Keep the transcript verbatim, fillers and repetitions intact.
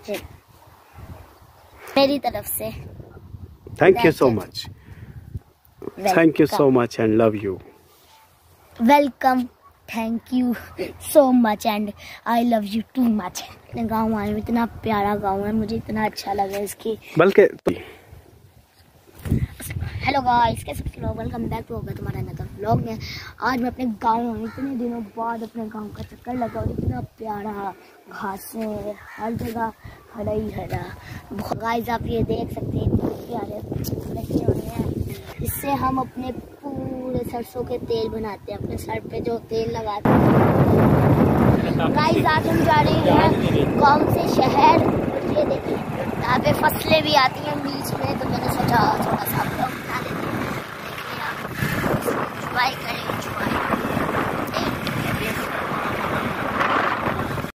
मेरी तरफ से thank you so much, thank you so much and love you. Welcome, thank you so much and I love you too much. अपने गाँव आए, इतना प्यारा गाँव है, मुझे इतना अच्छा लगा इसकी। बल्कि हेलो गाइस, कैसे हो लोग? वेलकम बैक टू होगा तुम्हारा नया व्लॉग में। आज मैं अपने गाँव में इतने दिनों बाद अपने गांव का चक्कर लगा और इतना प्यारा घासें, हर जगह हरा ही हरा। गाइस आप ये देख सकते हैं इतने प्यारे लगे हुए हैं, इससे हम अपने पूरे सरसों के तेल बनाते हैं, अपने सर पे जो तेल लगाते हैं। गाइस आज हम जा रहे हैं गाँव से शहर, और ये देखिए यहाँ पे फसलें भी आती हैं बीच में, तो मैंने सोचा थोड़ा सा ब्लॉग बना लेते हैं, ट्राई करेंगे।